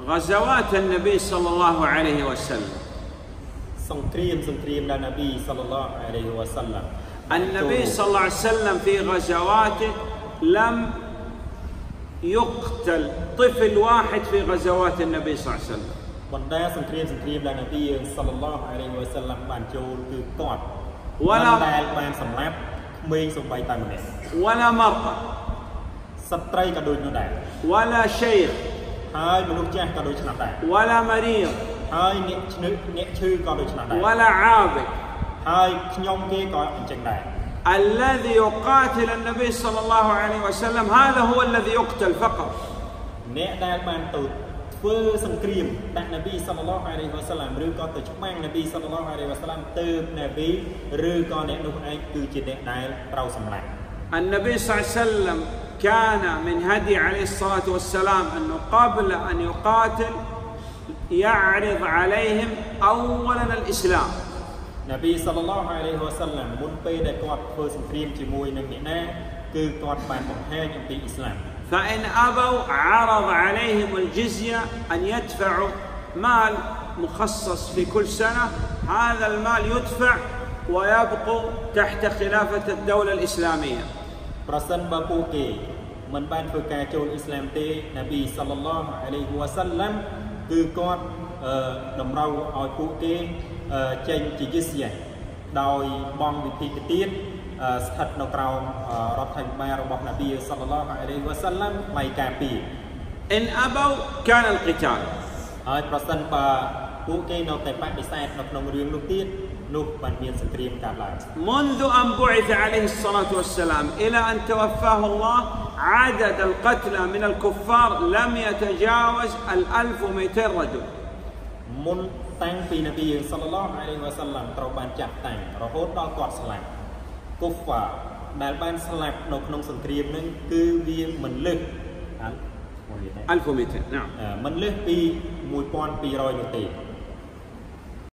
غزوات النبي صلى الله عليه وسلم สงครามด้านนบีศ็อลลัลลอฮุอะลัยฮิวะซัลลัม النبي صلى الله عليه وسلم في غزواته لم يقتل طفل واحد في غزوات النبي صلى الله عليه وسلم บรรดาสงครามด้านนบีศ็อลลัลลอฮุอะลัยฮิวะซัลลัมបានចូលគឺគាត់ដែលបានសម្លាប់ក្មេងសំបីតែម្នាក់ ولا مرأة ស្ត្រីក៏ដូចនោះដែរ ولا شيخ ហើយមនុស្សចាស់ក៏ដូចនោះដែរ ولا مريض ហើយអ្នកឈឺក៏ដូចនោះដែរ ولا عابد ហើយខ្ញុំគេក៏អញ្ចឹងដែរ الذي يقاتل النبي صلى الله عليه وسلم هذا هو الذي يقتل فقط អ្នកដែលបានទៅធ្វើសង្គ្រាមដាក់នប៊ីសល្លឡោះអាឡៃហ៊ីវ៉ាសល្លាមឬក៏ទៅច្បាំងនប៊ីសល្លឡោះអាឡៃហ៊ីវ៉ាសល្លាមទៅនប៊ីឬក៏អ្នកនោះឯងគឺជាអ្នកដែលត្រូវសម្លាប់ النبي صلى الله عليه وسلم كان من هدي عليه الصلاة والسلام أنه قبل أن يقاتل يعرض عليهم أولا الإسلام នប៊ីសល្លឡោះអាឡៃហ៊ីវ៉ាសល្លាមមុនពេលដែលគាត់ធ្វើសង្គ្រាមជាមួយនឹងអ្នកណាគឺគាត់បានបង្ហាញអំពីអ៊ីស្លាម فإن أبوا عرض عليهم الجزية أن يدفعوا مال مخصص في كل سنة هذا المال يدفع ويبقوا تحت خلافة الدولة الإسلامية ប្រសិនបើពួកគេមិនបានធ្វើការចូលអ៊ីស្លាមទេនប៊ីសល្លឡោះអាឡៃហ៊ីវ៉ាសល្លាមគឺគាត់តម្រូវឲ្យពួកគេចេញជាយិស្យាដោយបង់វិធីទៅទៀតស្ថិតនៅក្រោមរដ្ឋាភិបាលរបស់នប៊ីសល្លឡោះអាឡៃហ៊ីវ៉ាសល្លាមមិនការពារ إن أبوا كان القتال ហើយប្រសិនបើពួកគេនៅតែបដិសេធនៅក្នុងរឿងនោះទៀតនោះបានមានសង្គ្រាមកើតឡើង منذ أن بعث عليه الصلاة والسلام إلى أن توفاه الله عدد القتلى من الكفار لم يتجاوز 1200 رجل មុនតាំងពីនប៊ីសល្លឡោះអាឡៃហ៊ីវ៉ាសល្លាមត្រូវបានចាត់តាំងរហូតដល់គាត់ស្លាប់កុហ្វាដែលបានស្លាប់នៅក្នុងសង្គ្រាមនឹងគឺវាមិនលើស 1200 نعم មិនលើសពី 1200 នោះទេ